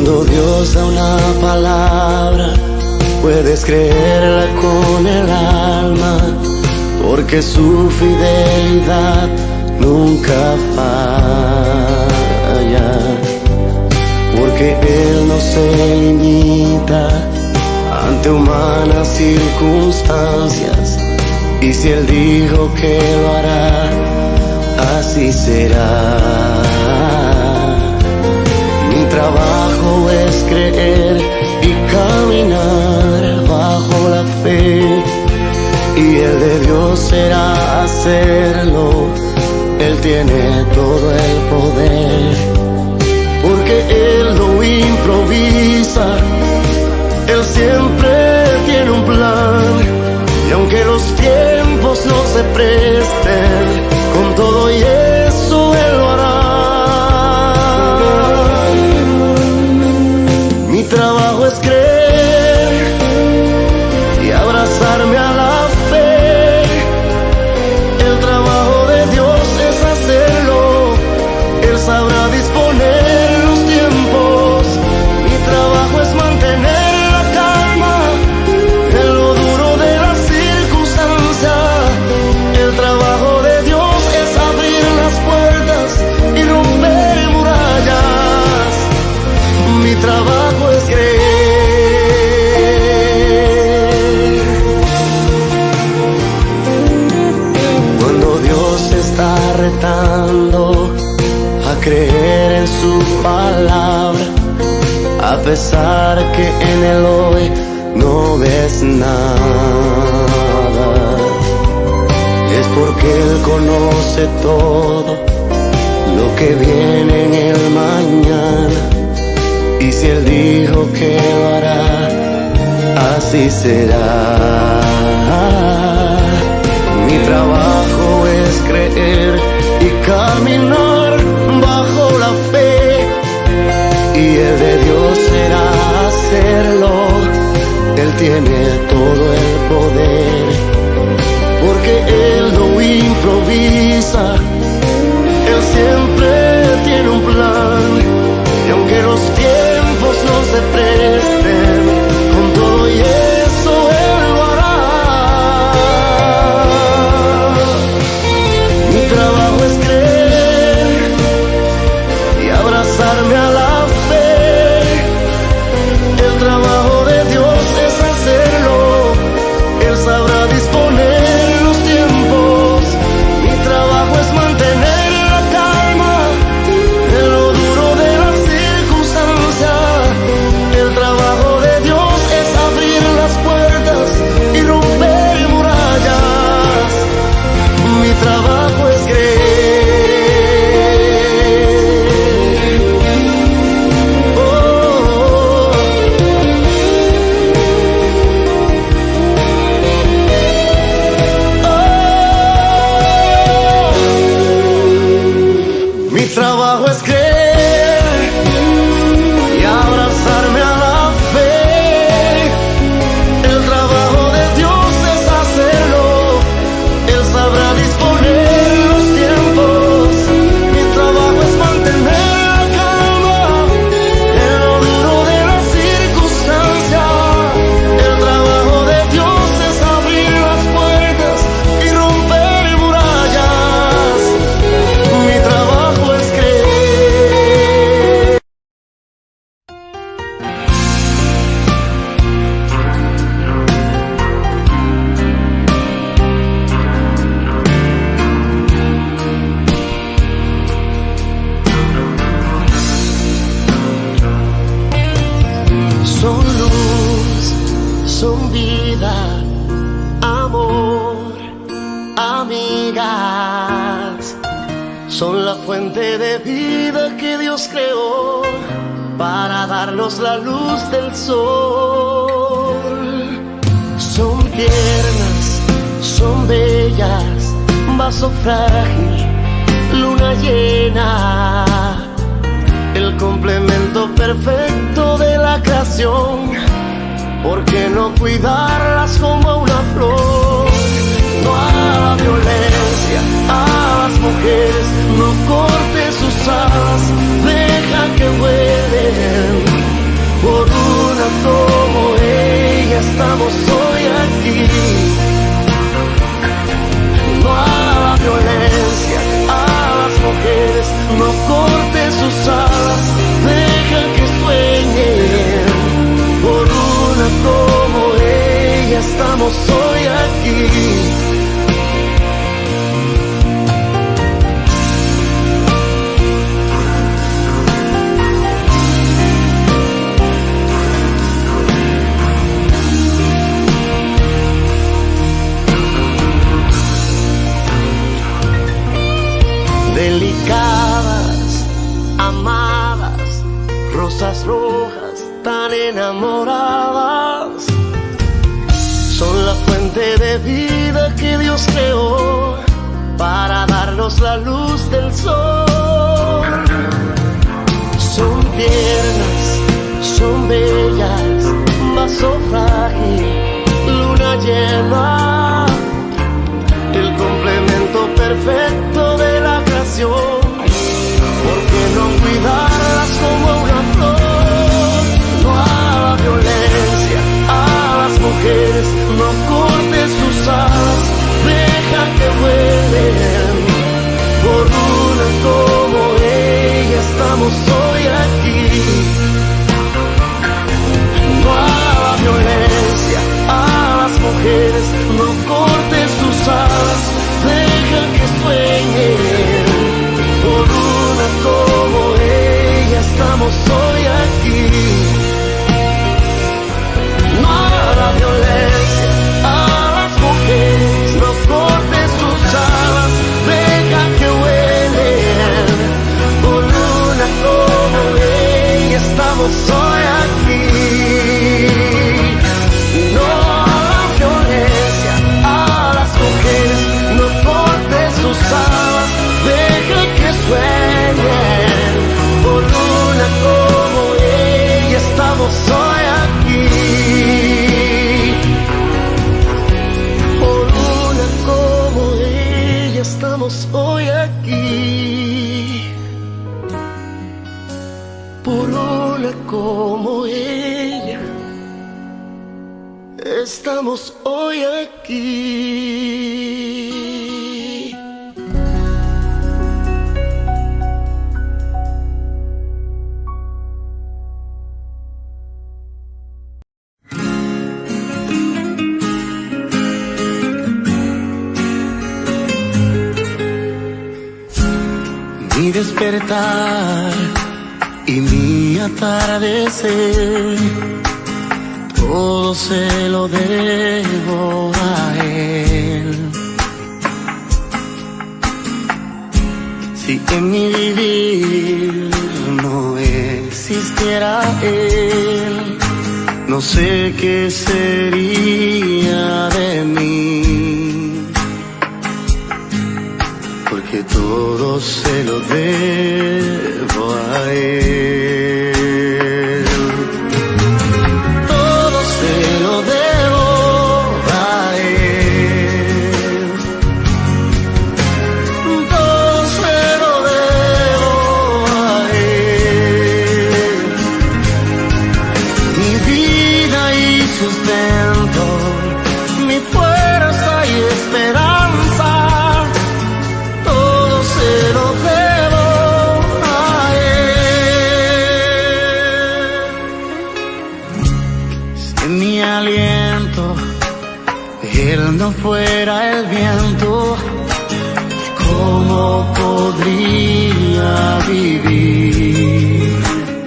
Cuando Dios da una palabra, puedes creerla con el alma, porque su fidelidad nunca falla, porque Él no se limita ante humanas circunstancias, y si Él dijo que lo hará, así será. Mi trabajo es creer y caminar bajo la fe, y el de Dios será hacerlo. Él tiene todo el poder, porque Él no improvisa, Él siempre tiene un plan, y aunque los tiempos no se presten, con todo y eso Él lo hará. Mi trabajo es creer y abrazarme a la fe. El trabajo de Dios es hacerlo. Él sabrá disponer los tiempos. Mi trabajo es mantener la calma en lo duro de la circunstancia. El trabajo de Dios es abrir las puertas y romper murallas. Mi trabajo es creer. Cuando Dios está retando a creer en su palabra, a pesar que en el hoy no ves nada, es porque Él conoce todo lo que viene en el mañana, y si Él dijo que lo hará, así será. Mi trabajo es creer y caminar bajo la fe, y el de Dios será hacerlo. Él tiene todo el poder, porque Él no improvisa, Él siempre tiene un plan, y aunque los tiempos no se presten, con todo y eso Él lo hará. Mi trabajo es creer y abrazarme a la fe. El trabajo de Dios es hacerlo. Él sabrá disponer los tiempos. Mi trabajo es mantener la calma en lo duro de la circunstancia. El trabajo de Dios es abrir las puertas y romper murallas. Mi trabajo es creer. Mi trabajo es creer y abrazarme a la fe. El trabajo de Dios es hacerlo. Él sabrá disponer los tiempos. Mi trabajo es mantener la calma en lo duro de la circunstancia. El trabajo de Dios es abrir las puertas y romper murallas. Mi trabajo es creer. Son luz, son vida, amor, amigas. Son la fuente de vida que Dios creó para darnos la luz del sol. Son tiernas, son bellas, vaso frágil, luna llena, el complemento perfecto de la creación. ¿Por qué no cuidarlas como una flor? No a la violencia, a las mujeres, no cortes sus alas, deja que vuelen. No a la violencia, a las mujeres, no cortes sus alas, deja que sueñen. Por una como ella estamos hoy aquí. Delicadas, amadas, rosas rojas tan enamoradas, son la fuente de vida que Dios creó para darnos la luz del sol. Son tiernas, son bellas, vaso frágil, luna llena, el complemento perfecto de la creación. ¿Por qué no cuidarlas como una flor? No a la violencia, a las mujeres, no cortes sus alas, deja que vuelen. Por una como ella estamos hoy aquí. No a la violencia, a las mujeres, no cortes sus alas, deja que sueñen. Por una como ella estamos hoy aquí. No a la violencia, a las mujeres, no cortes sus alas, deja que vuelen. Por una como ella estamos hoy aquí. No a la violencia, a las mujeres, no cortes sus alas, deja que sueñen. Por una como ella estamos hoy aquí. Por una como ella estamos hoy aquí. Por una como ella estamos hoy aquí. Mi despertar y mi atardecer, todo se lo debo a Él. Si en mi vivir no existiera Él, no sé qué sería de mí, porque todo se lo debo a Él. Todo se lo debo a Él. Todo se lo debo a Él. Mi vida y sustento, mi fuerza y esperanza, todo se lo debo a Él. Si en mi aliento Él no fuera el viento, ¿cómo podría vivir?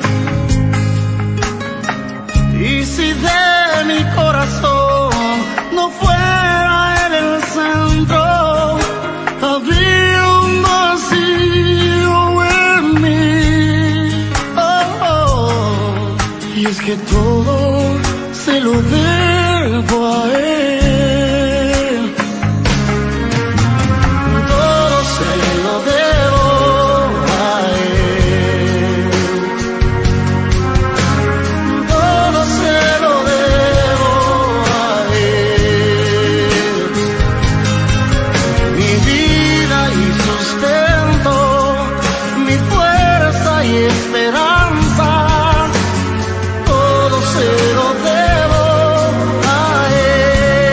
Y si de mi corazón no fuera Él el centro, habría un vacío en mí. Oh, oh. Y es que todo se lo debo a Él. Todo se lo debo a Él. Todo se lo debo a Él. Mi vida y sustento, mi fuerza y esperanza, todo se lo debo a Él.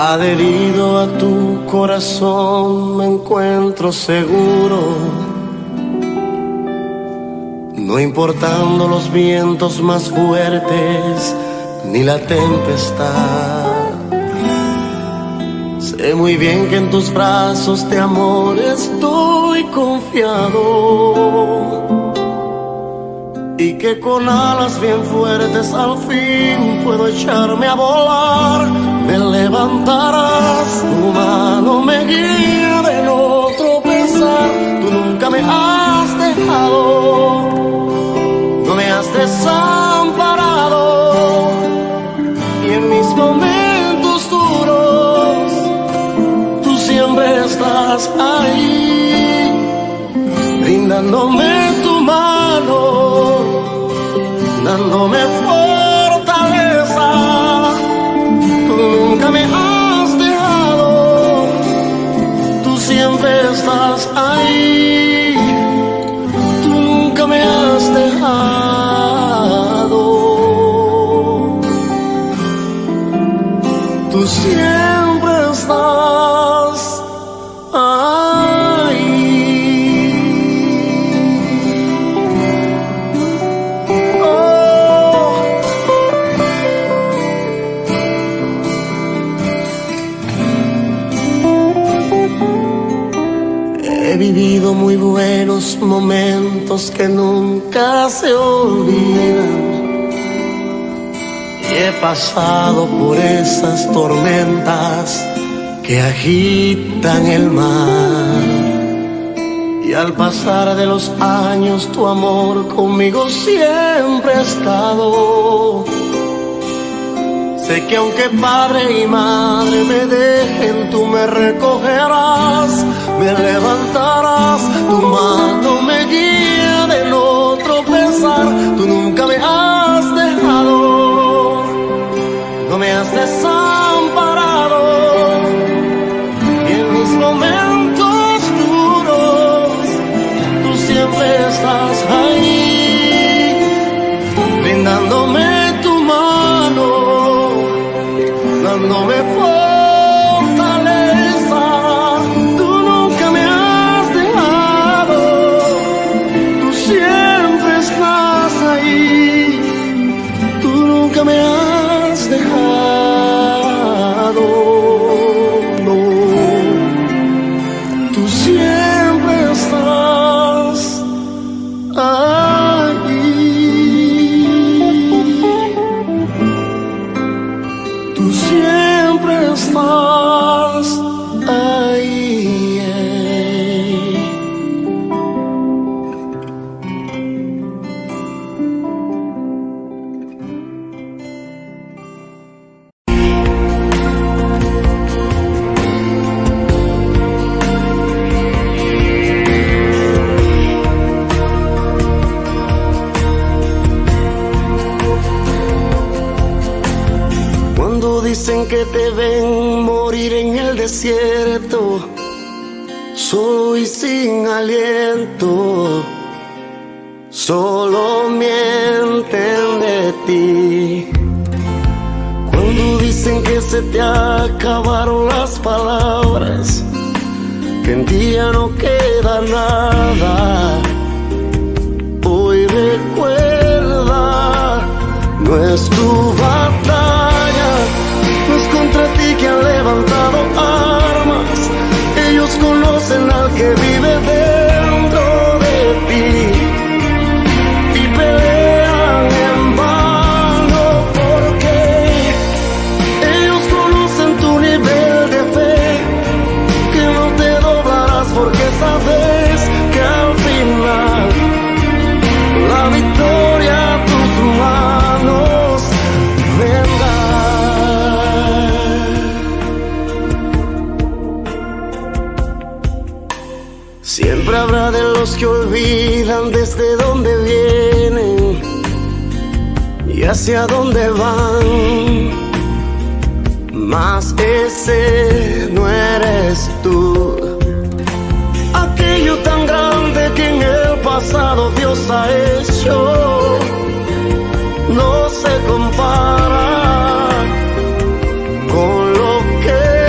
Adherido a tu corazón me encuentro seguro, no importando los vientos más fuertes ni la tempestad. Sé muy bien que en tus brazos de amor estoy confiado y que con alas bien fuertes al fin puedo echarme a volar. Me levantarás, tu mano me guía de no tropezar. Tú nunca me has dejado, no me has desamparado, y en mis momentos duros tú siempre estás ahí, brindándome tu mano, dándome fortaleza. Tú nunca me has dejado, tú siempre estás ahí, tú nunca me has dejado, tú siempre estás ahí. He vivido muy buenos momentos que nunca se olvidan, y he pasado por esas tormentas que agitan el mar, y al pasar de los años tu amor conmigo siempre ha estado. Sé que aunque padre y madre me dejen, tú me recogerás, me levantarás, tu mano me guía de no tropezar. Tú nunca me has dejado, no me has desamparado, y en mis momentos duros tú siempre estás ahí, brindándome tu mano, dándome fortaleza. Tú nunca me has dejado, tú siempre estás ahí, tú nunca me has dejado, no, tú siempre estás ahí, tú siempre estás ahí. Cuando dicen que te ven morir en el desierto, solo y sin aliento, solo mienten de ti. Cuando dicen que se te acabaron las palabras, que en ti ya no queda nada, hoy recuerda, no es tu batalla, no es contra ti que han levantado armas. Ellos conocen al que vive dentro de ti y pelean en vano, porque ellos conocen tu nivel de fe, que no te doblarás, porque sabes que al final la victoria a tus manos vendrá. Siempre habrá de los que olvidan desde dónde vienen y hacia dónde van, mas ese no eres tú. Aquello tan grande que en el pasado Dios ha hecho no se compara con lo que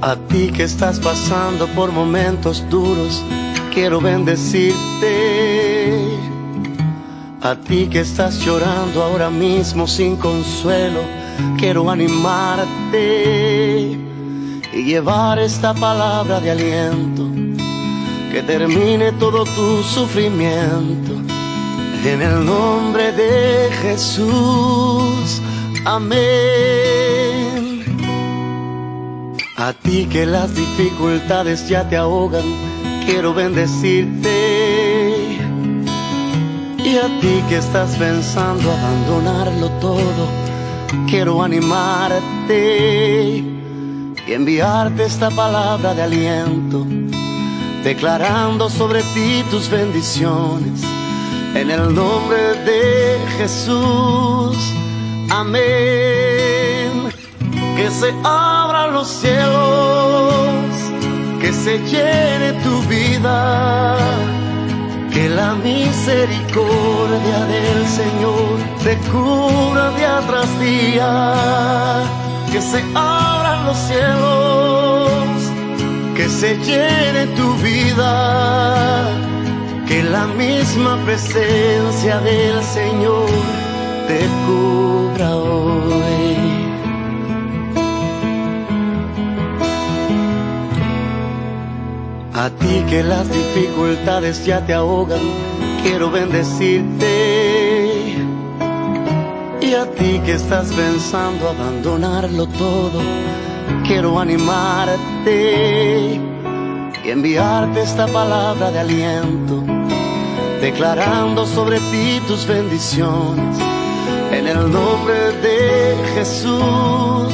A ti que estás pasando por momentos duros, quiero bendecirte. A ti que estás llorando ahora mismo sin consuelo, quiero animarte y llevar esta palabra de aliento que termine todo tu sufrimiento. En el nombre de Jesús, amén. A ti que las dificultades ya te ahogan, quiero bendecirte. Y a ti que estás pensando abandonarlo todo, quiero animarte y enviarte esta palabra de aliento, declarando sobre ti tus bendiciones. En el nombre de Jesús, amén. Que se abran los cielos, que se llene tu vida, que la misericordia del Señor te cubra día tras día. Que se abran los cielos, que se llene tu vida, que la misma presencia del Señor te cubra hoy. A ti que las dificultades ya te ahogan, quiero bendecirte. Y a ti que estás pensando abandonarlo todo, quiero animarte y enviarte esta palabra de aliento, declarando sobre ti tus bendiciones. En el nombre de Jesús,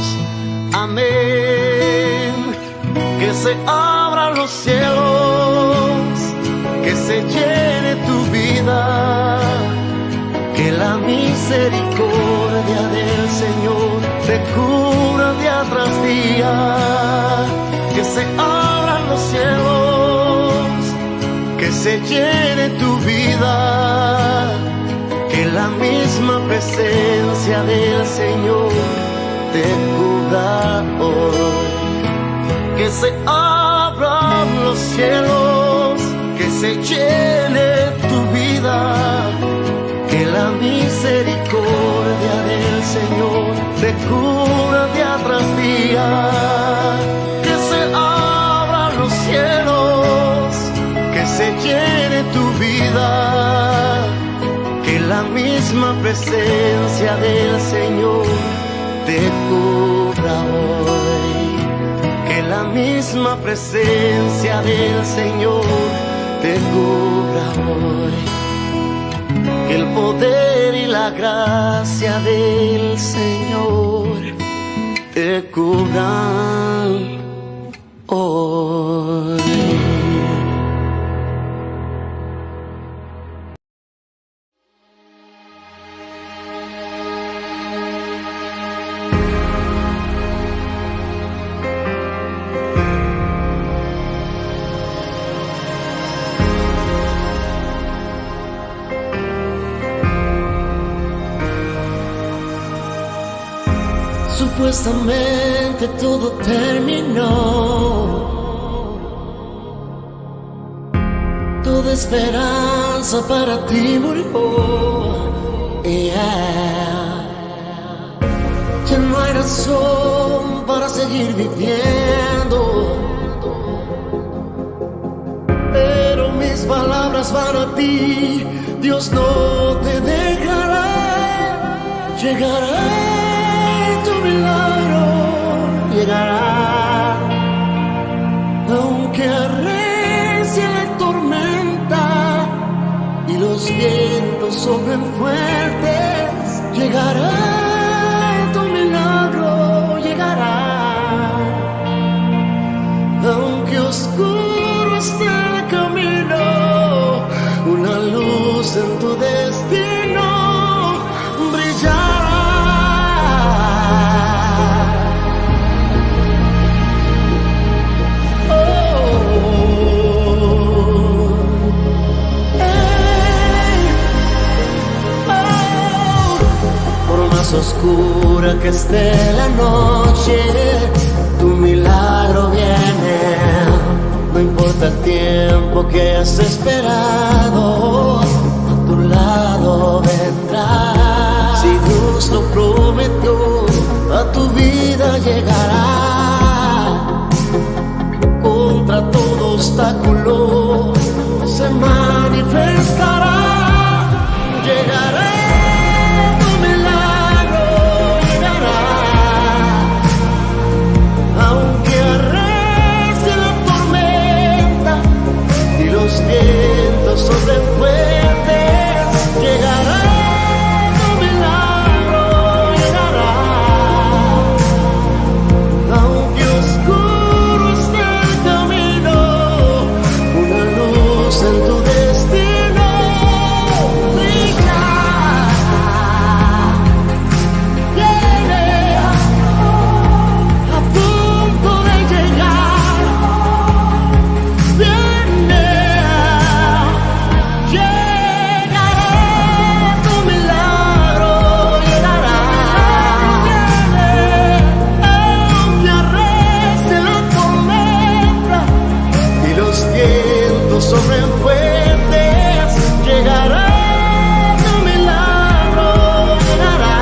amén. Que se abran los cielos, que se llene tu vida, que la misericordia del Señor te cubra día tras día. Que se abran los cielos, que se llene tu vida, que la misma presencia del Señor te cubra hoy. Que se abran los cielos, que se llene tu vida, que la misericordia del Señor te cubra día tras día. Que se abran los cielos, que se llene tu vida, que la misma presencia del Señor te cubra hoy. Que la misma presencia del Señor te cubra hoy. Que el poder y la gracia del Señor te cubran hoy. Supuestamente todo terminó, toda esperanza para ti murió. Ya no hay razón para seguir viviendo, pero mis palabras van a ti. Dios no te dejará, llegará. Tu milagro llegará, aunque arrecie la tormenta y los vientos soplen fuertes. Llegará, tu milagro llegará, aunque oscuro esté el camino, una luz en tu destino brillará. Más oscura que esté la noche, tu milagro viene. No importa el tiempo que has esperado, a tu lado vendrá. Si Dios lo prometió, a tu vida llegará. Contra todo obstáculo se manifestará. Llegará. Vientos soplen fuertes, llegará tu milagro, llegará. Aunque oscuro esté el camino, una luz en tu destino brillará. Viene a punto de llegar. Viene. Soplen fuertes, llegará tu milagro, llegará.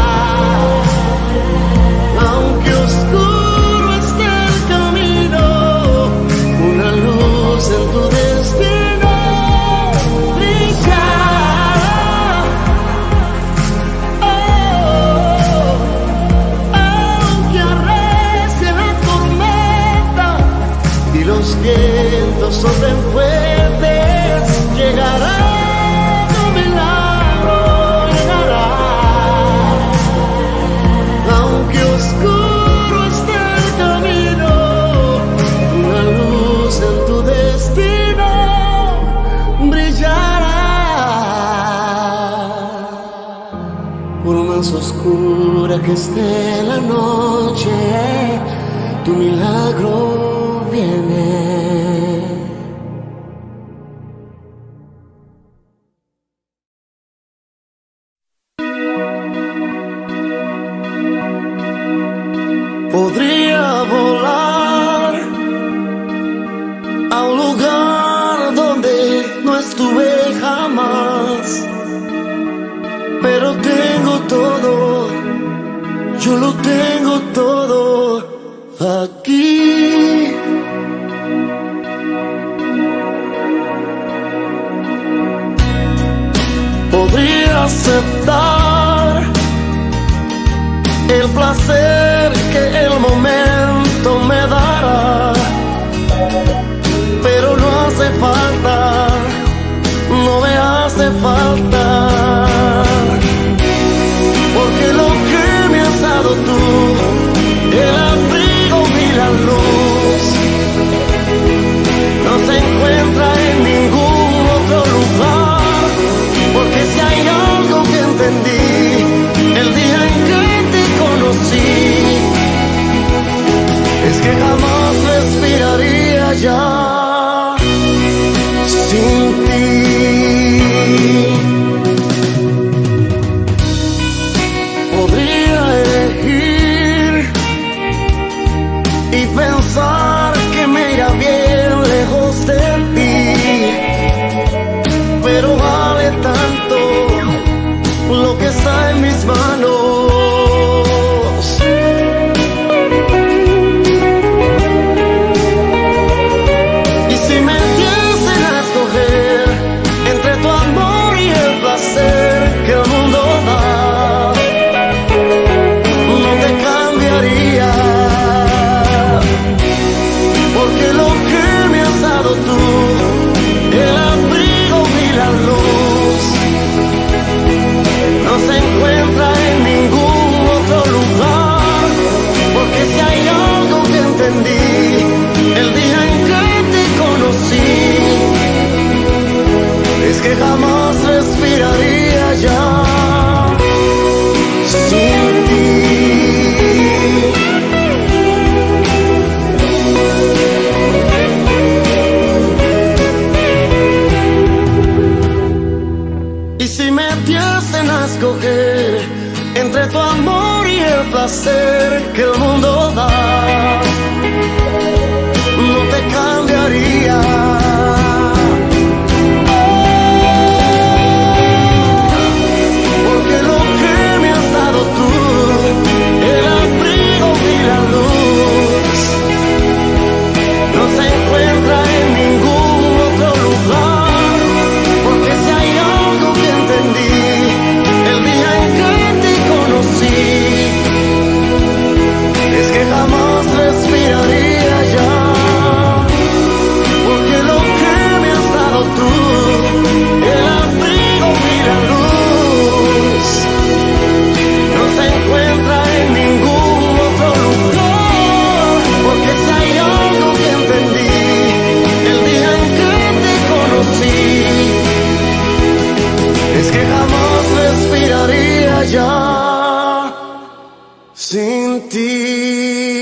Aunque oscuro esté el camino, una luz en tu destino brillará. Aunque arrecie la tormenta y los vientos soplen fuertes, llegará tu milagro, llegará. Aunque oscuro esté el camino, una luz en tu destino brillará. Por más oscura que esté la noche, tu milagro viene. Podría volar a un lugar donde no estuve jamás, pero tengo todo, yo lo tengo todo aquí. Podría aceptar el placer que el momento me dará, pero no hace falta, no me hace falta, porque lo que me has dado tú, el abrigo y la luz, no se encuentra en ningún otro lugar, porque si hay algo que entendí el día en que te conocí, es que jamás respiraría ya sin ti. Podría elegir y pensar que me irá bien lejos de ti, pero vale tanto lo que está en mis manos. Y si me diesen a escoger entre tu amor y el placer que el mundo da, no te cambiaría, porque lo que me has dado tú, el abrigo y la luz, no se encuentra en ningún otro lugar, porque si hay algo que entendí el día en que te conocí, es que jamás respiraría ya sin ti. Y si me diesen a escoger entre tu amor y el placer que el mundo da, allá sin ti.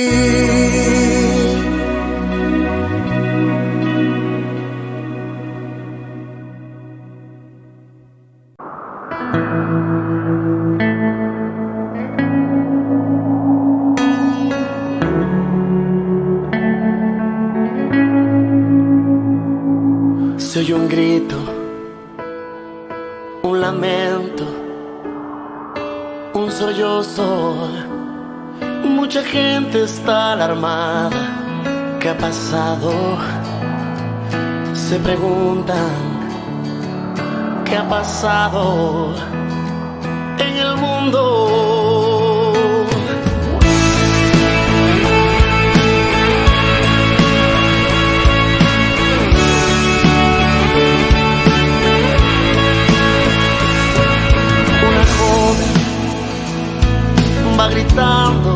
Se oye un grito, un lamento, un sollozo. Mucha gente está alarmada. ¿Qué ha pasado? Se preguntan, ¿qué ha pasado en el mundo? Va gritando,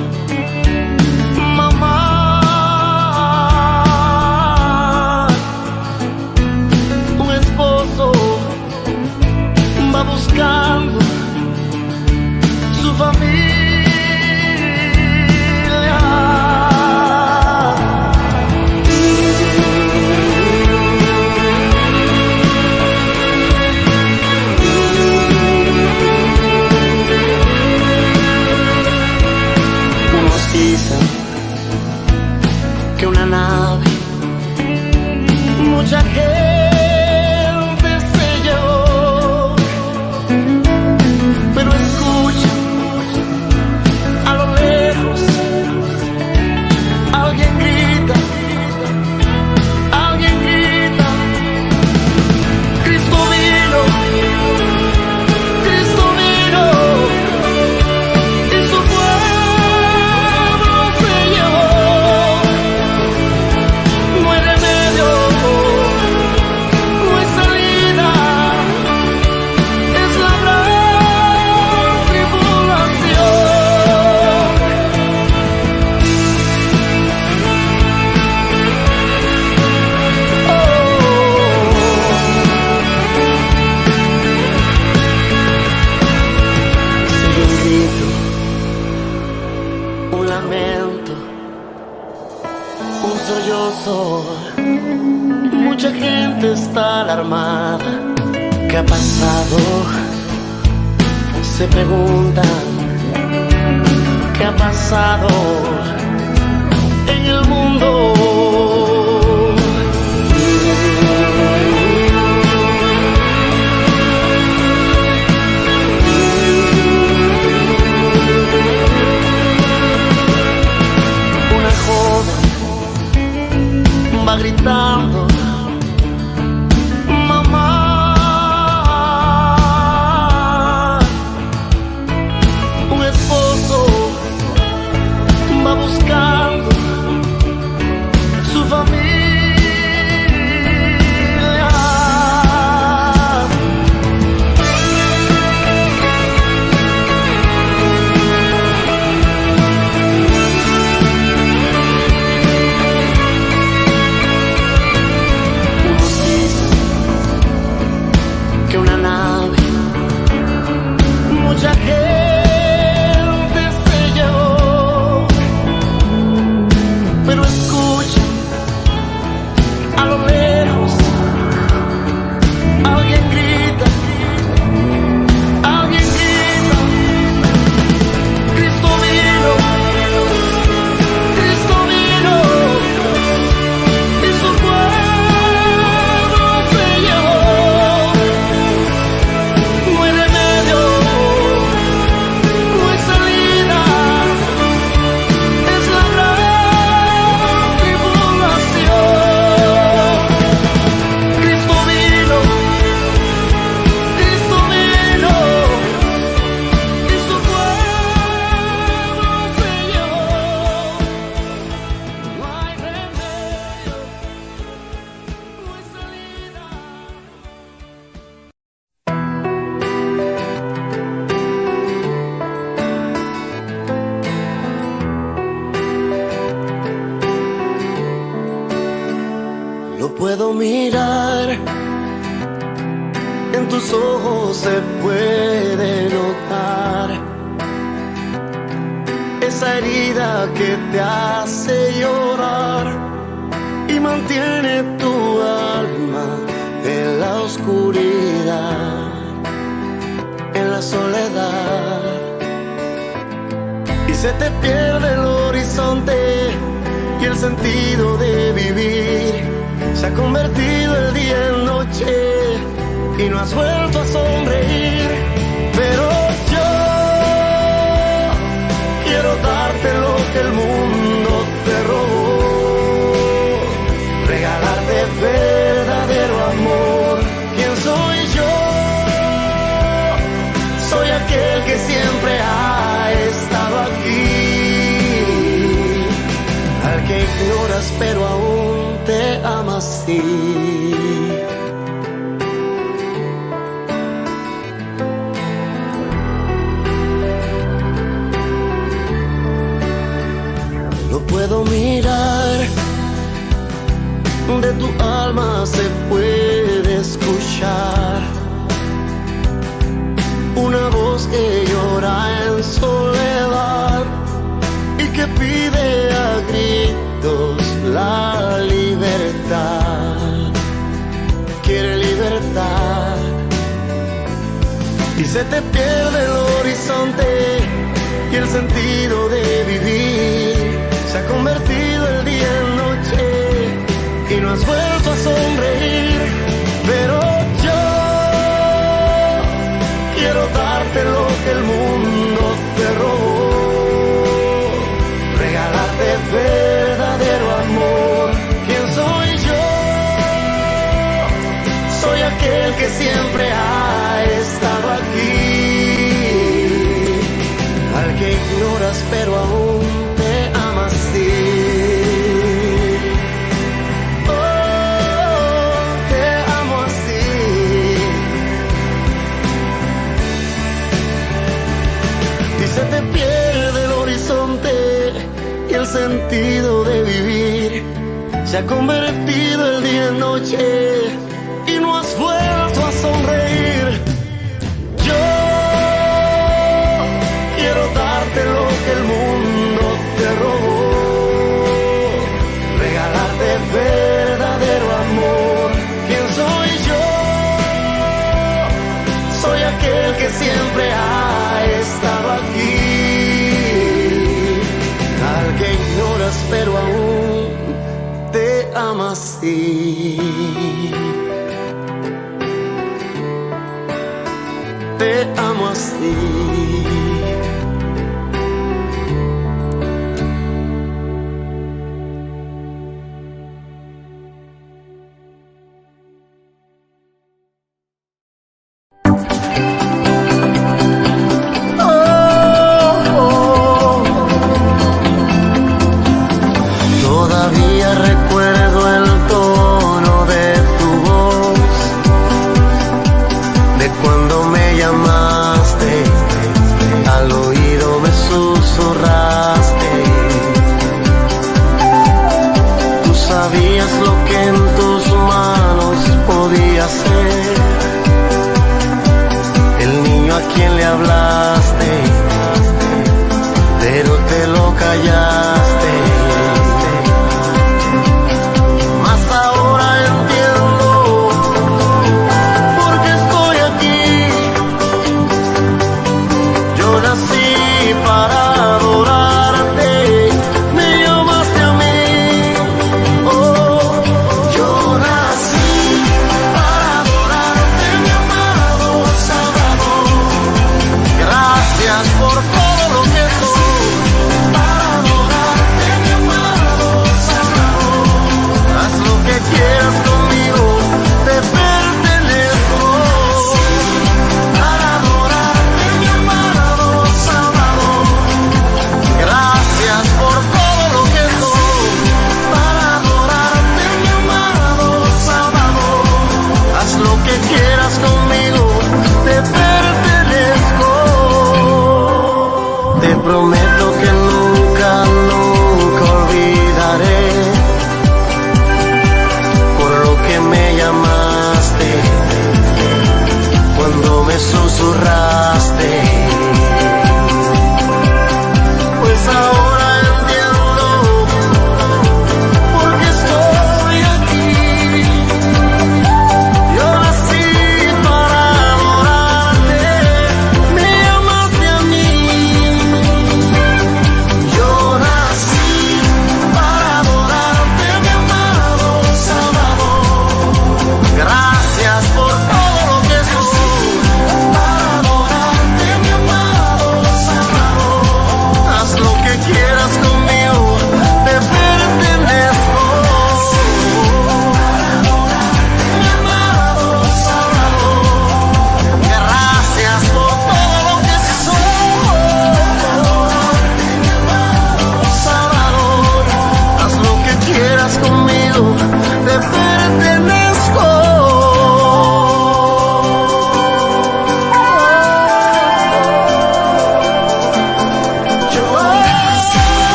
mamá. Un esposo va buscando su familia. Que una nave, mucha gente se llevó, pero escucha a lo lejos, alguien grita, Cristo vino, Cristo vino, y su pueblo se llevó. No hay remedio, no hay salida, es la gran tribulación. Se oye un grito, un lamento, un sollozo. Mucha gente está alarmada. ¿Qué ha pasado? Se preguntan, ¿qué ha pasado en el mundo? Una joven va gritando, mamá. Un esposo va buscando su familia. Que una nave, mucha gente se llevó, pero escucha a lo lejos, alguien grita, Cristo vino, y su pueblo se llevó. No hay remedio, no hay salida, es la gran tribulación. Cristo vino, y su pueblo se llevó. No hay remedio, no hay salida. Lo puedo mirar, en tus ojos se puede notar que te hace llorar y mantiene tu alma en la oscuridad, en la soledad. Y se te pierde el horizonte y el sentido de vivir. Se ha convertido el día en noche y no has vuelto a sonreír. Pero yo quiero darte lo que el mundo te robó, regalarte verdadero amor. ¿Quién soy yo? Soy aquel que siempre ha estado aquí, al que ignoras pero aún te ama así. No puedo mirar, de tu alma se puede escuchar una voz que llora en soledad y que pide a gritos la libertad. Quiere libertad. Y se te pierde el horizonte y el sentido de vivir. Se ha convertido el día en noche y no has vuelto a sonreír. Pero yo quiero darte lo que el mundo te robó, regalarte verdadero amor. ¿Quién soy yo? Soy aquel que siempre ha estado aquí, al que ignoras pero aún te ama así. Se te pierde el horizonte y el sentido de vivir. Se ha convertido el día en noche y no has vuelto a sonreír. Yo quiero darte lo que el mundo te robó, regalarte verdadero amor. ¿Quién soy yo? Soy aquel que siempre ha estado aquí, al que ignoras pero aún te ama así. Te amo así.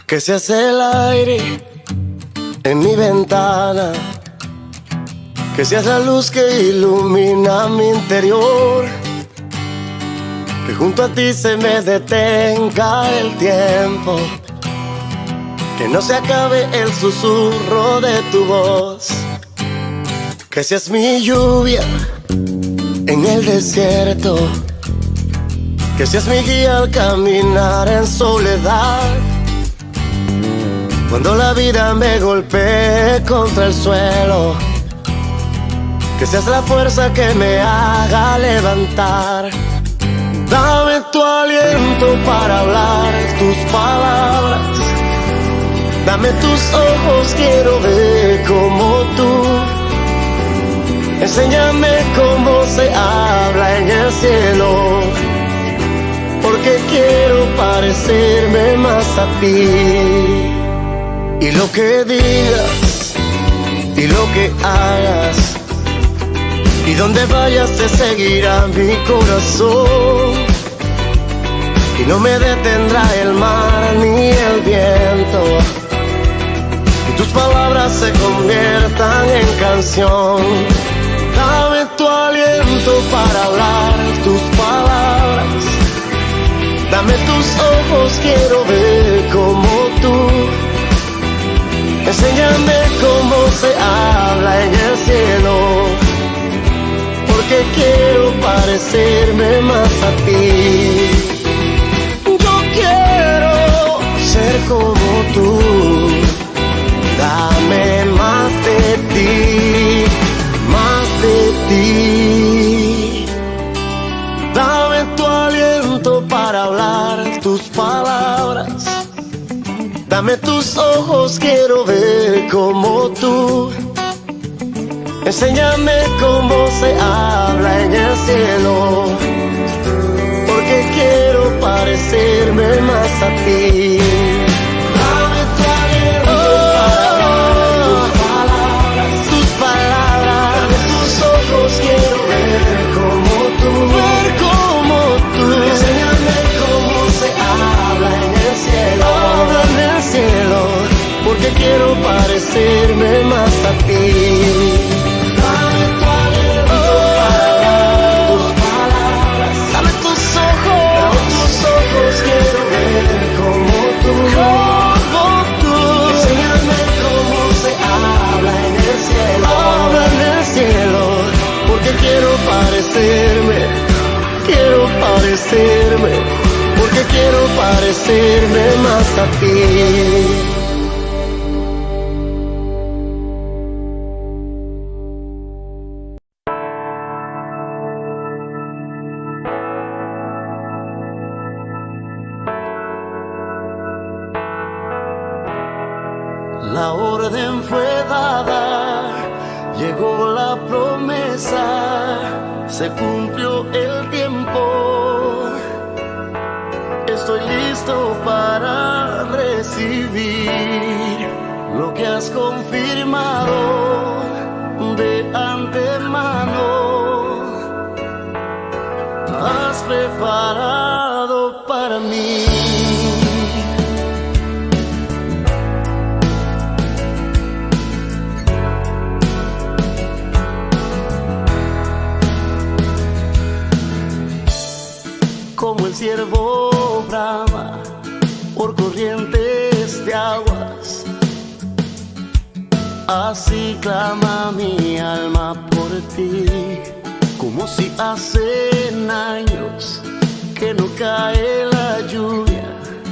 Que seas el aire en mi ventana, que seas la luz que ilumina mi interior, que junto a ti se me detenga el tiempo, que no se acabe el susurro de tu voz. Que seas mi lluvia en el desierto, que seas mi guía al caminar en soledad, cuando la vida me golpee contra el suelo. Que seas la fuerza que me haga levantar. Dame tu aliento para hablar tus palabras. Dame tus ojos, quiero ver como tú. Enséñame cómo se habla en el cielo, porque quiero parecerme más a ti. Y lo que digas y lo que hagas y donde vayas te seguirá mi corazón, y no me detendrá el mar ni el viento, y tus palabras se conviertan en canción. Dame tu aliento para hablar tus palabras. Dame tus ojos, quiero ver como tú. Enséñame cómo se habla en el cielo, porque quiero parecerme más a ti. Yo quiero ser como tú. Dame más de ti, más de ti. Dame tu aliento para hablar tus palabras. Dame tus ojos, quiero ver como tú. Enséñame cómo se habla en el cielo, porque quiero parecerme más a ti. Dame tu aliento para hablar tus palabras. Dame tus ojos, quiero ver como tú. Ver como tú. Enséñame cómo se habla en el cielo. Habla en el cielo, porque quiero parecerme más a ti. Dame tu aliento para hablar tus palabras. Dame tus ojos, quiero ver como tú. Enséñame cómo se habla en el cielo. Habla en el cielo, porque quiero parecerme, porque quiero parecerme más a ti. La orden fue dada, llegó la promesa, se cumplió el tiempo. Estoy listo para recibir lo que has confirmado de antemano. Has preparado para mí. Como el ciervo brama por corrientes de aguas, así clama mi alma por ti. Como si hace años que no cae la lluvia,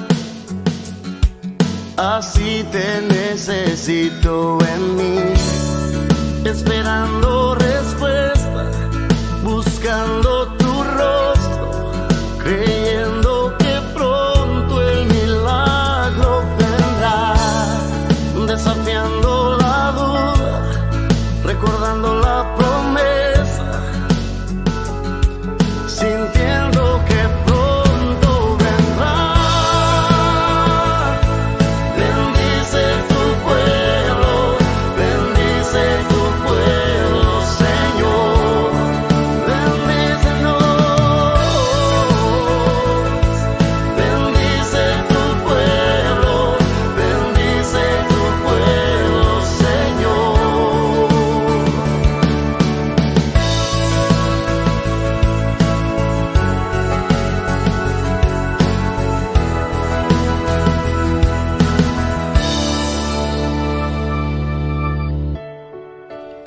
así te necesito en mí. Esperando respuesta, buscando tu rostro, creyendo que pronto el milagro vendrá, desafiando la duda, recordando la promesa, sintiendo que pronto vendrá. Bendice tu pueblo, bendice tu pueblo.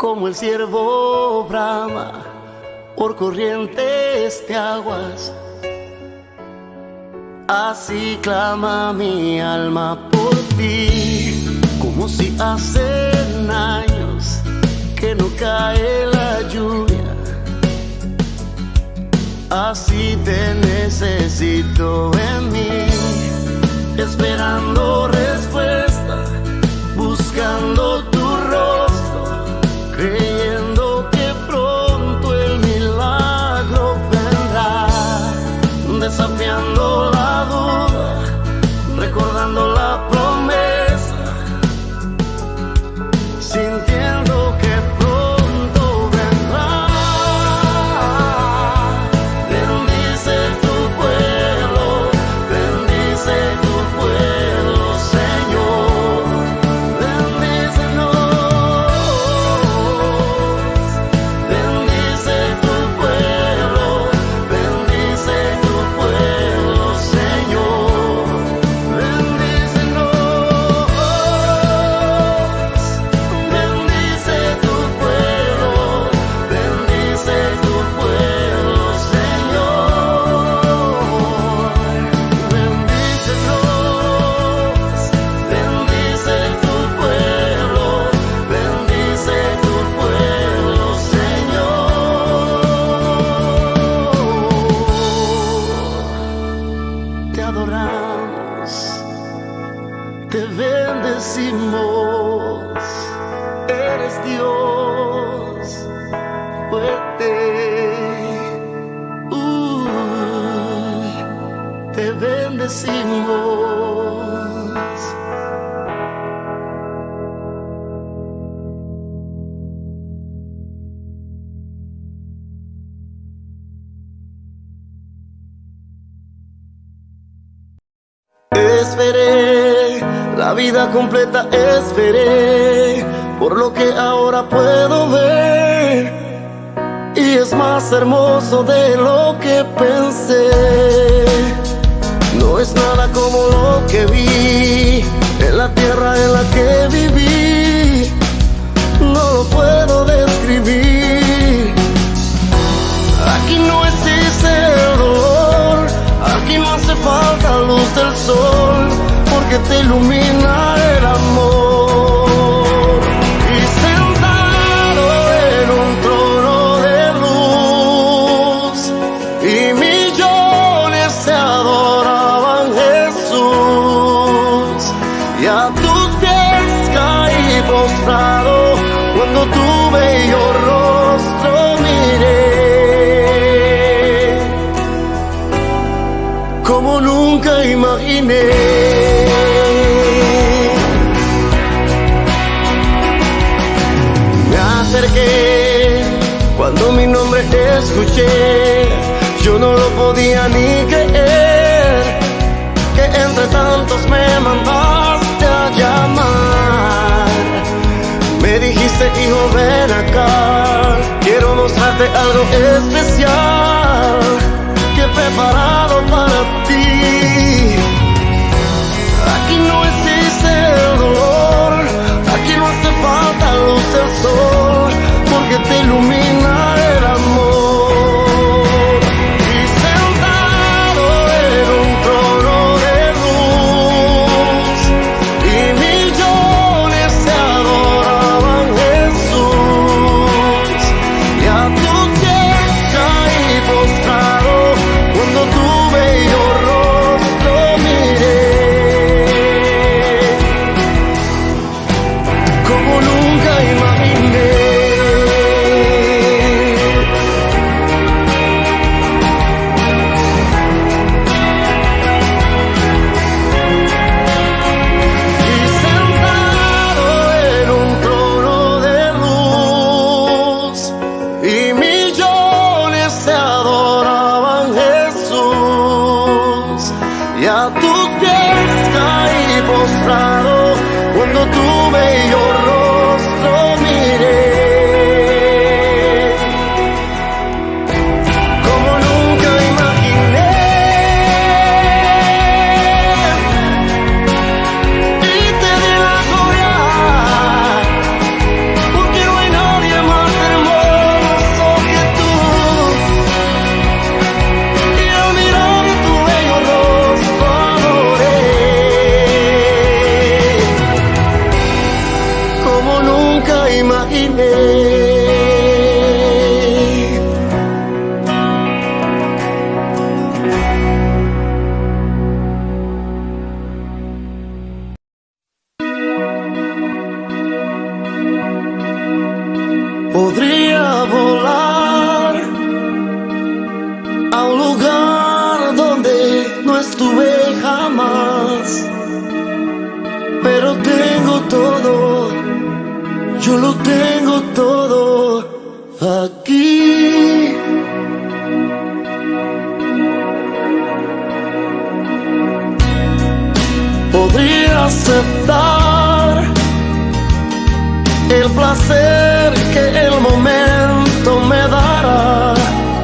Como el ciervo brama por corrientes de aguas, así clama mi alma por ti. Como si hacen años que no cae la lluvia, así te necesito en mí, esperando respuesta, buscando tu rostro, creyendo que pronto el milagro vendrá, desafiando la duda, recordando la promesa, sintiendo que pronto vendrá. Bendice tu pueblo, bendice tu pueblo, Señor. Bendícenos, bendice tu pueblo, bendice tu pueblo, Señor. Bendícenos, bendice tu pueblo, bendice tu pueblo, Señor. Bendícenos, bendice tu pueblo, bendice tu pueblo, Señor. Te adoramos, te bendecimos, eres Dios fuerte. Te bendecimos. Esperé la vida completa, esperé por lo que ahora puedo ver, y es más hermoso de lo que pensé. No es nada como lo que vi en la tierra en la que viví, no lo puedo describir. Aquí no existe el dolor, aquí no hace falta luz del sol, porque te ilumina el amor. Y sentado en un trono de luz, y millones te adoraban, Jesús, y a tus pies caí postrado cuando tu bello rostro miré. Como nunca imaginé. Me acerqué cuando mi nombre escuché, yo no lo podía ni creer, que entre tantos me mandaste a llamar. Me dijiste, hijo, ven acá, quiero mostrarte algo especial que he preparado para ti. Aquí no existe el dolor, aquí no hace falta luz del sol, porque te ilumina el amor. Y sentado en un trono de luz, y millones te adoraban, Jesús, y a tus pies caí postrado cuando tu bello imaginé. Podría volar a un lugar donde no estuve jamás, pero tengo todo, yo lo tengo todo aquí. Podría aceptar el placer que el momento me dará,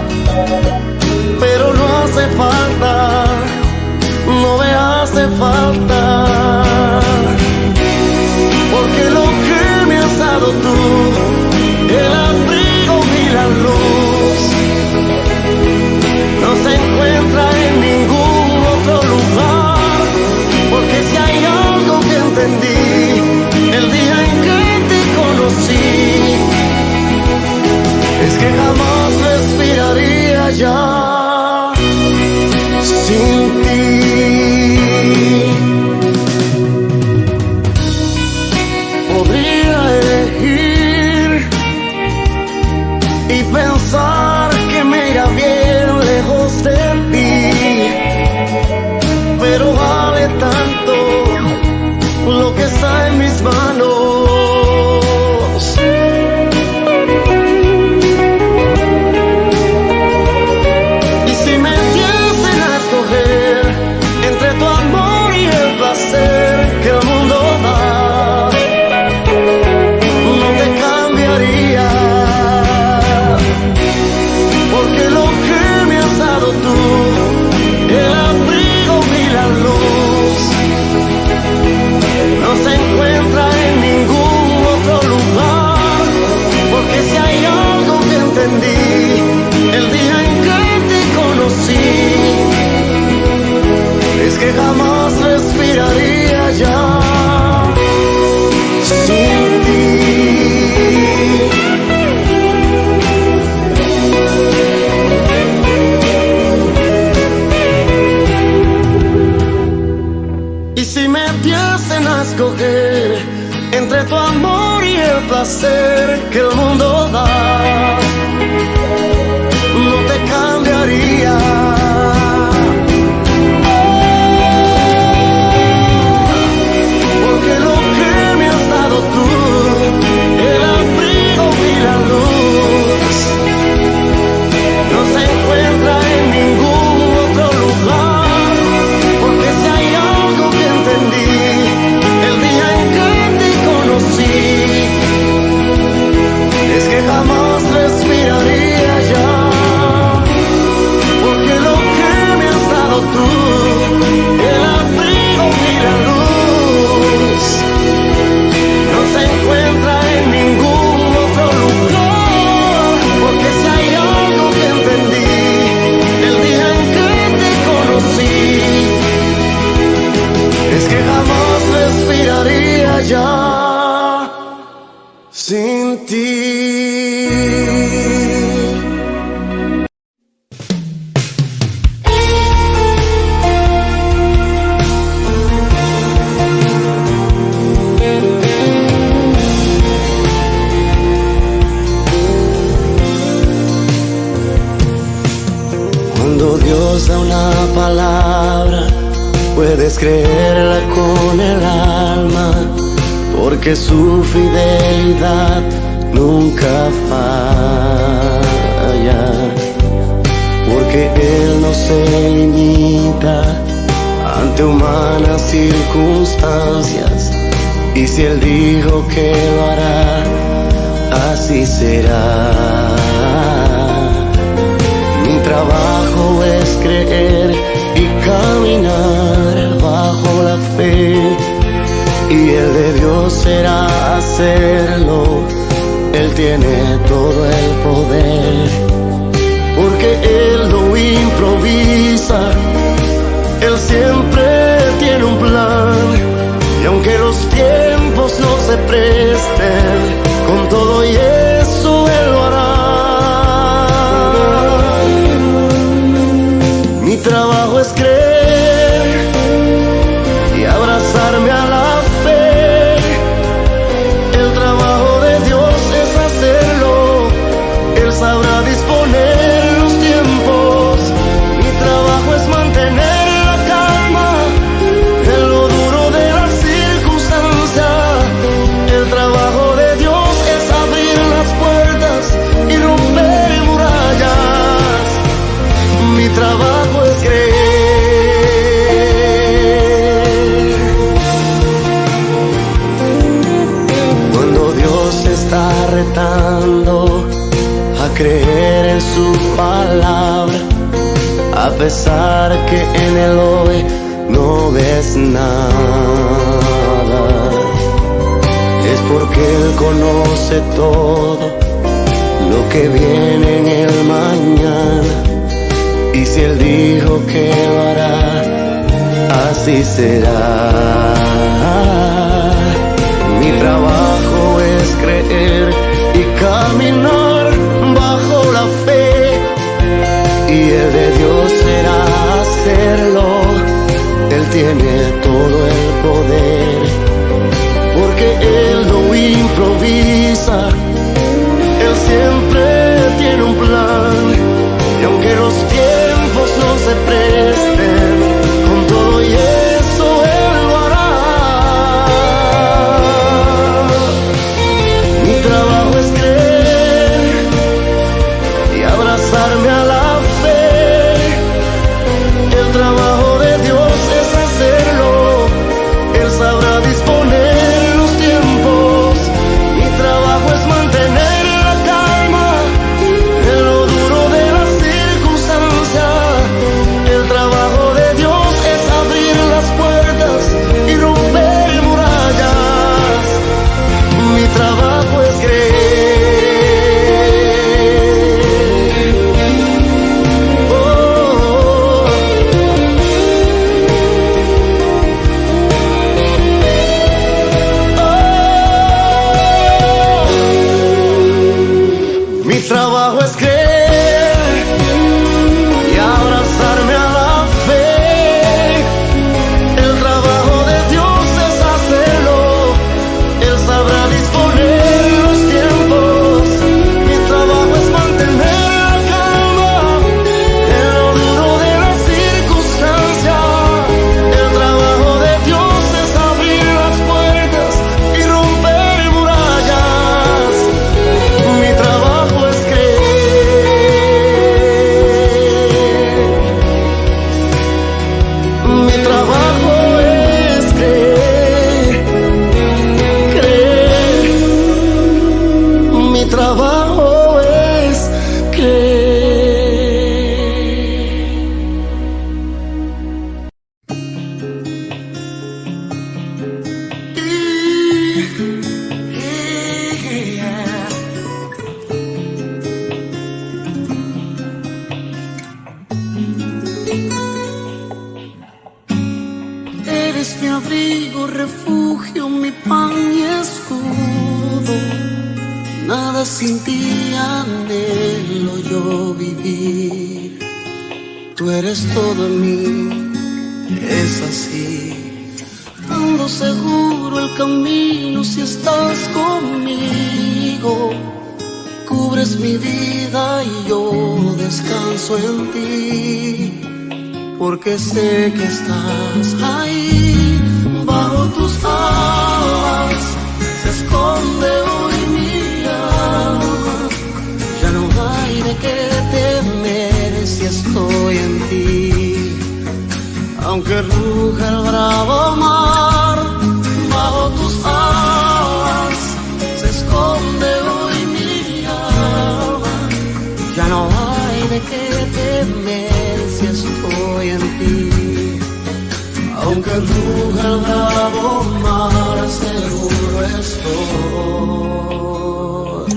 pero no hace falta, no me hace falta, porque lo que me has dado tú, el abrigo y la luz, no se encuentra en ningún otro lugar, porque si hay algo que entendí el día en que te conocí, es que jamás respiraría ya sin ti. Podría elegir y pensar que me irá bien lejos de ti, pero vale tanto lo que está en mis manos. Y si me diesen a escoger entre tu amor y el placer que el mundo da, no te cambiaría, porque lo que me has dado tú, el abrigo y la luz, no se encuentra en ningún otro lugar, porque si hay algo que entendí el día en que te conocí, es que jamás respiraría ya sin ti. Y si me diesen a escoger entre tu amor y el placer que el mundo da, no te cambiaría, porque lo que me has dado tú, el abrigo y la luz, no se encuentra en ningún otro lugar, porque si hay algo que entendí el día en que te conocí, es que jamás respiraría ya, porque lo que me has dado tú, el abrigo y la luz, no se encuentra en ningún otro lugar, porque si hay algo que entendí el día en que te conocí, es que jamás respiraría ya sin ti. Cuando Dios da una palabra, puedes creerla con el alma, porque su fidelidad nunca falla, porque Él no se limita ante humanas circunstancias, y si Él dijo que lo hará, así será. Mi trabajo es creer y caminar bajo la fe, y el de Dios será hacerlo. Él tiene todo el poder, porque Él no improvisa, Él siempre tiene un plan, y aunque los tiempos no se presten, con todo retando a creer en su palabra, a pesar que en el hoy no ves nada. Es porque Él conoce todo lo que viene en el mañana, y si Él dijo que lo hará, así será. Mi trabajo es creer y caminar bajo la fe, y el de Dios será hacerlo. Él tiene todo el poder, porque Él no improvisa, Él siempre tiene un plan, y aunque los tiempos no se presten, con todo y eso Él lo hará. Mi trabajo es creer y abrazarme a la fe. El trabajo de Dios es hacerlo. Él sabrá disponer los tiempos. Mi trabajo es mantener la calma en lo duro de la circunstancia. El trabajo de Dios es abrir las puertas y romper murallas. Mi trabajo es creer. Mi trabajo es creer y abrazarme a la fe. El trabajo de Dios es hacerlo. Él sabrá disponer los tiempos. Mi trabajo es mantener la calma en lo duro de la circunstancia. El trabajo de Dios es abrir las puertas y romper murallas. Mi trabajo es mi trabajo es creer, creer. Mi trabajo es Eres mi abrigo, refugio, mi pan y escudo. Nada sin ti anhelo yo vivir. Tú eres todo en mí, es así. Ando seguro el camino si estás conmigo. Cubres mi vida y yo descanso en ti, porque sé que estás ahí. Bajo tus alas se esconde hoy mi alma. Ya no hay de qué temer si estoy en ti. Aunque ruja el bravo mar, bajo tus alas se esconde hoy mi alma. Ya no hay de qué temer si estoy en ti. Aunque ruja el bravo mar, seguro estoy.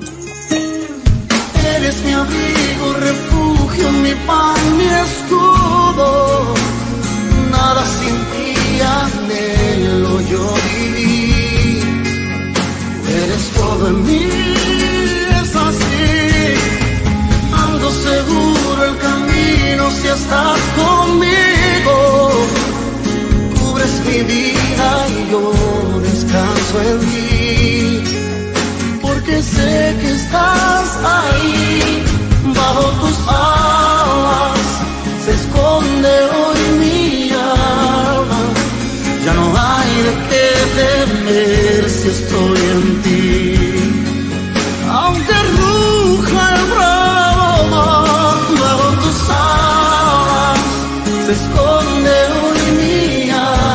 Eres mi abrigo, refugio, mi pan, mi escudo. Nada sin ti anhelo yo vivir. Eres todo en mí, es así. Ando seguro el camino si estás conmigo. Cubres mi vida y yo descanso en ti, porque sé que estás ahí. Bajo tus alas se esconde hoy mi alma. Ya no hay de qué temer si estoy en ti. Aunque ruja el bravo mar, bajo tus alas se esconde hoy mi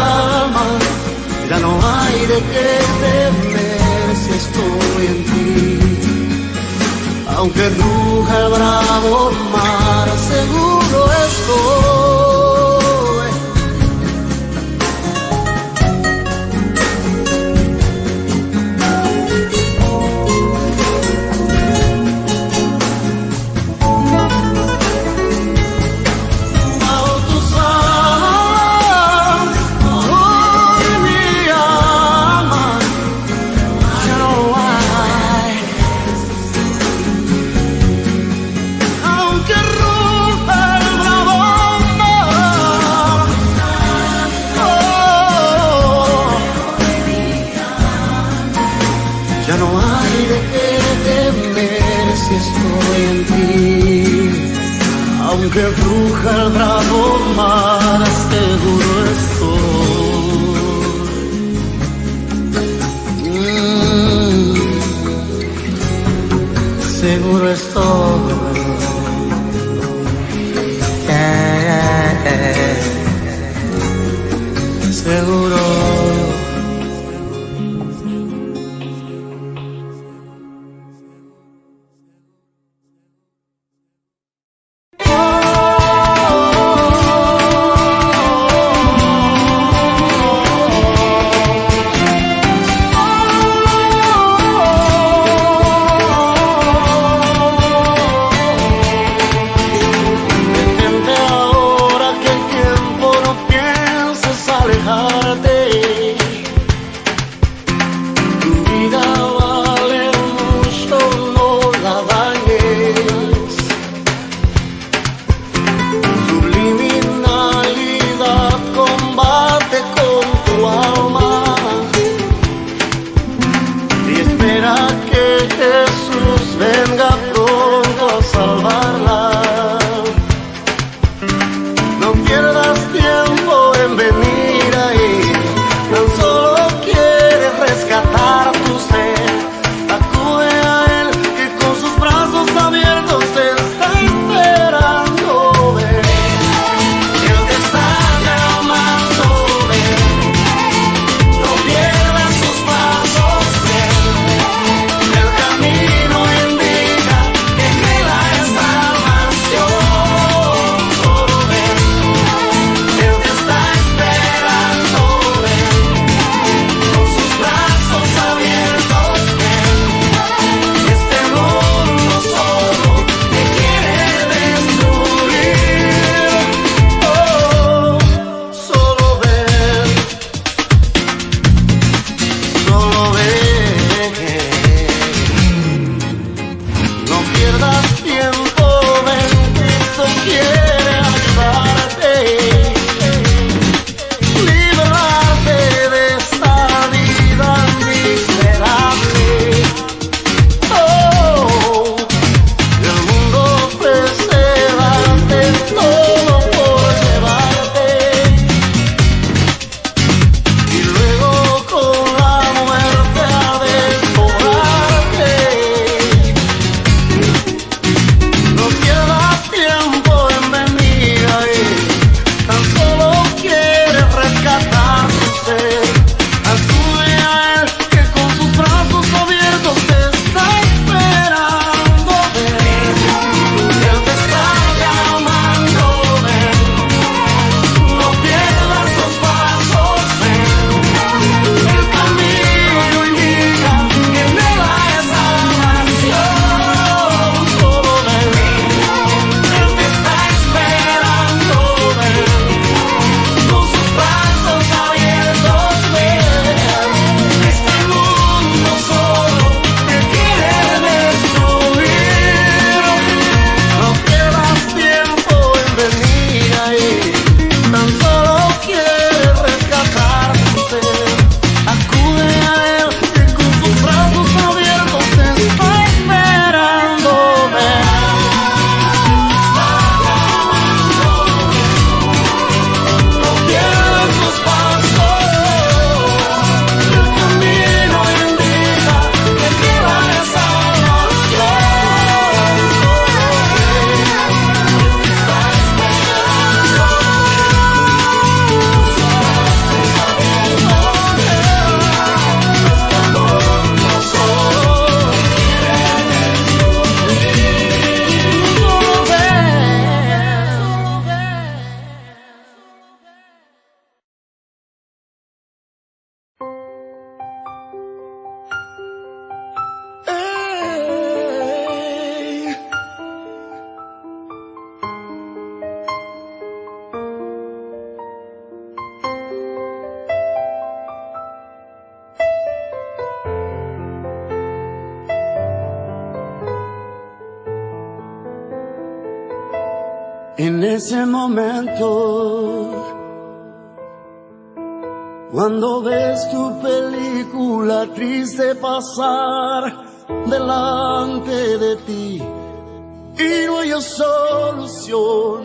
alma. Ya no hay de qué temer si estoy en ti. Aunque ruja el bravo mar, seguro estoy. Bajo tus alas, hoy mi alma ya no hay. Aunque ruja el bravo mar, ya no hay de qué temer si estoy en ti. Aunque ruja el bravo mar, seguro estoy. Seguro estoy. Seguro. Detente ahora que el tiempo no pienses alejarte. Tu vida vale mucho, no la dañes. Subliminalidad combate con tu alma y espera que Jesús venga pronto a salvarla. No pierdas tiempo en venir ahí, tan solo quiere rescatar tu ser. Acude a Él que con sus brazos abiertos te está esperando. Ven, Él te está llamando. Ven, no pierdas sus pasos. Ven, Él En ese momento, cuando ves tu película triste pasar delante de ti y no hay solución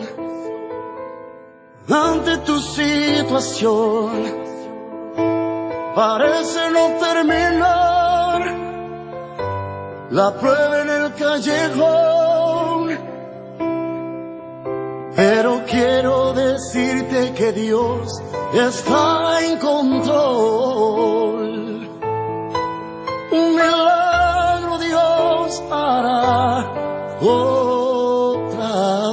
ante tu situación, parece no terminar la prueba en el callejón. Pero quiero decirte que Dios está en control. Un milagro Dios hará otra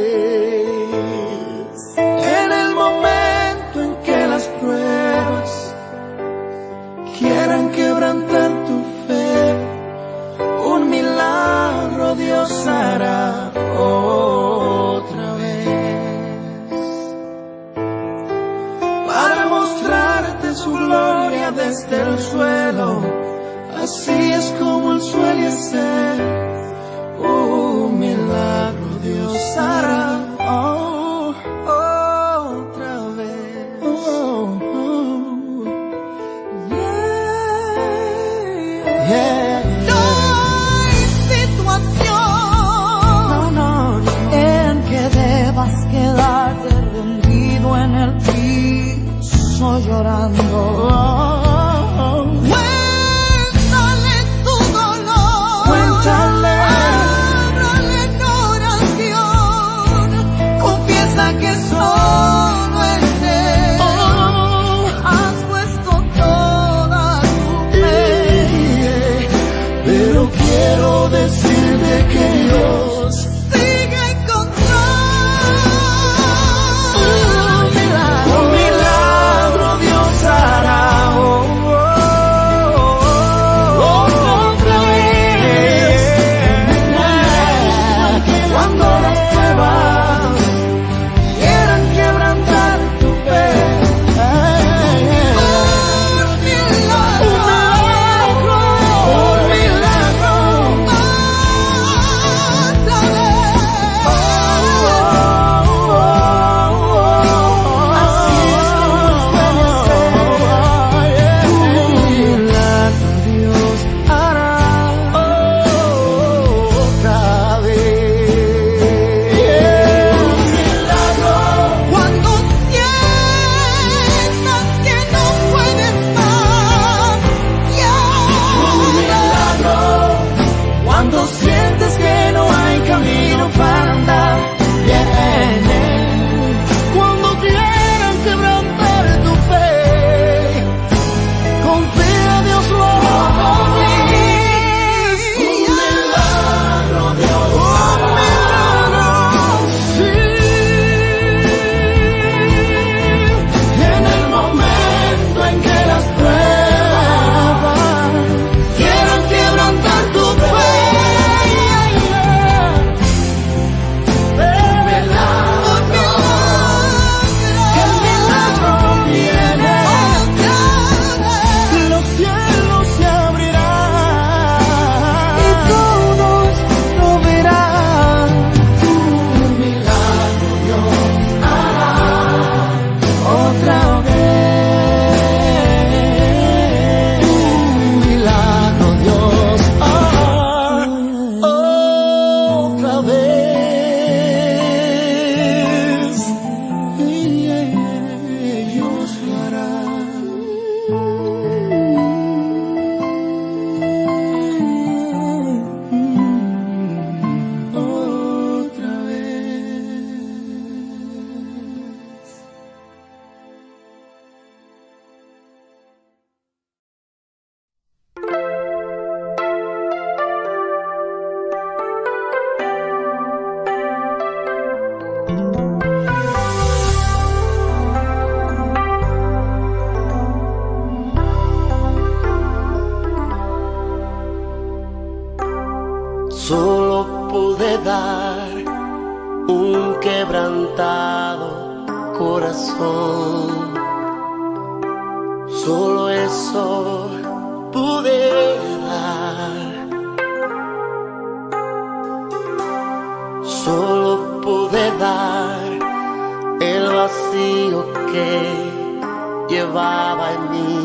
vez. En el momento en que las pruebas quieran quebrantar tu fe, un milagro Dios hará otra vez. Para mostrarte su gloria desde el suelo, así es como Él suele ser. Un milagro Dios hará otra vez. Yeah. No hay situación en que debas quedarte rendido en el piso llorando. Cuéntale tu dolor, Cuéntale. ábrale en oración, confiesa que solo en Él has puesto toda tu fe. Pero quiero decirte que Dios Sigue en control. un milagro Dios hará otra vez. Cuando las pruebas quieran quebrantar tu fe, Un milagro, un milagro. otra Cuando sientas que no puedes más, ya. Cuando sientes que no hay camino para andar, viene. Cuando quieran quebrantar tu fe, confía, Dios lo hará. Un milagro Dios hará. Sí. En el momento en que las pruebas quieran quebrantar tu fe, el milagro viene. Los cielos se abrirán Y todos lo verán. un milagro Dios hará otra vez. Un milagro Dios hará otra vez. Dios lo hará. Otra vez. Solo pude dar un quebrantado corazón. Solo eso pude dar. Solo pude dar vacío que llevaba en mí.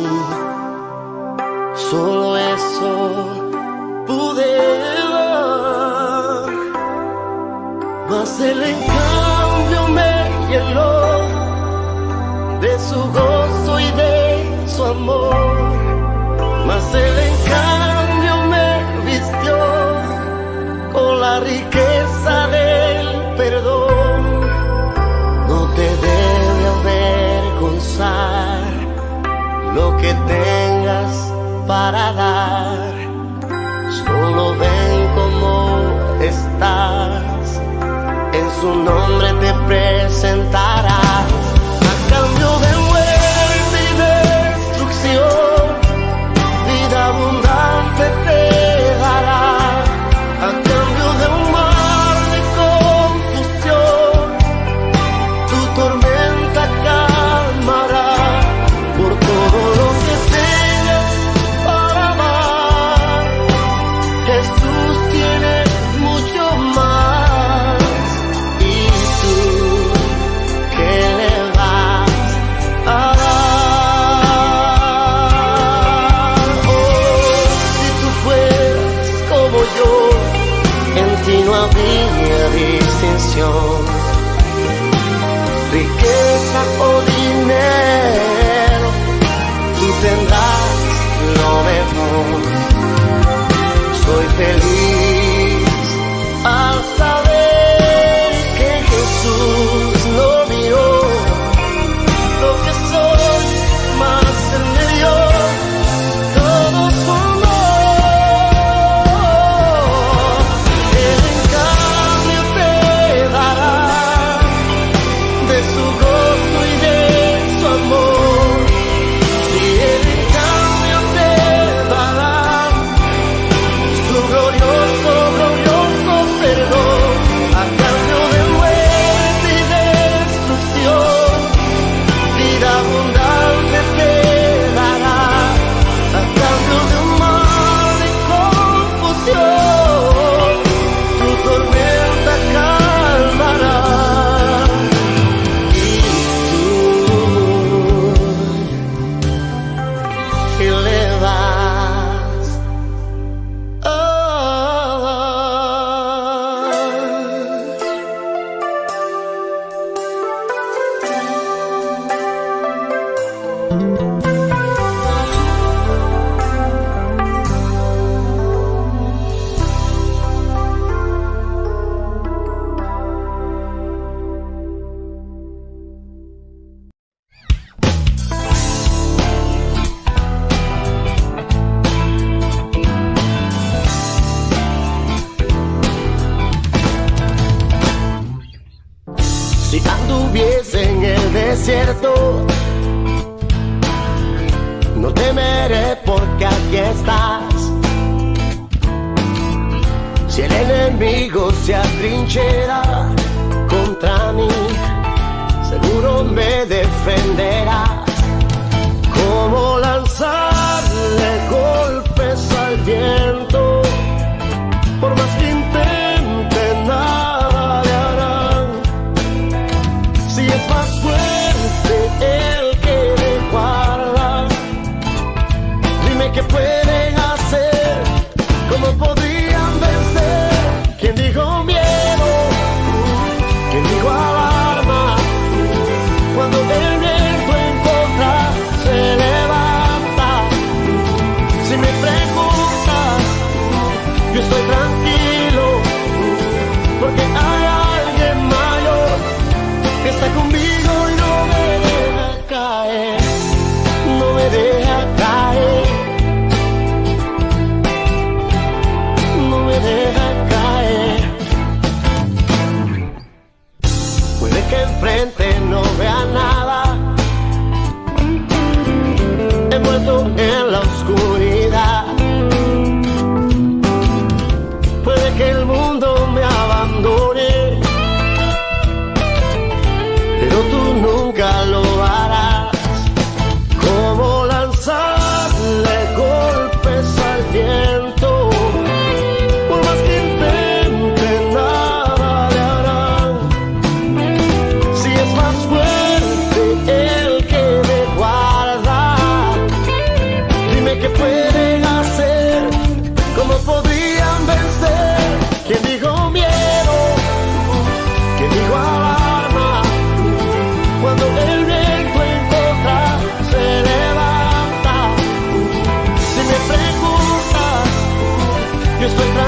Solo eso pude dar, mas él en cambio me llenó de su gozo y de su amor. Mas él en cambio me vistió con la riqueza del perdón. No te debe avergonzar lo que tengas para dar. Solo ven como estás, en su nombre te presentarás. A cambio de muerte y destrucción, vida abundante te dará. A cambio de un mar de confusión, tu tormenta calmará. Por todo lo que tengas para dar, Jesús tiene mucho más. Y tú, ¿qué le vas a dar? Oh, si tú fueras como yo, en ti no habría distinción, riqueza o dinero, tú tendrás lo mejor. Soy feliz al saber que Jesús no miró lo que soy, más Él me dio todo su amor. Él en cambio te dará de su gozo y de su amor. Y Él en cambio te dará su glorioso, glorioso perdón. A cambio de muerte y destrucción, vida abundante te dará. A cambio de un mar de confusión, tu tormenta calmará. Y tú, ¿qué le vas a dar? Si anduviese en el desierto, no temeré porque aquí estás. Si el enemigo se atrinchera contra mí, seguro me defenderás. Como lanzarle golpes al viento, por más que intente nada le harán. Si es más fuerte el que me guarda, dime qué pueden hacer, cómo podrían vencer. ¿Quién dijo miedo? ¿Quién dijo alarma? Cuando el viento en Yo estoy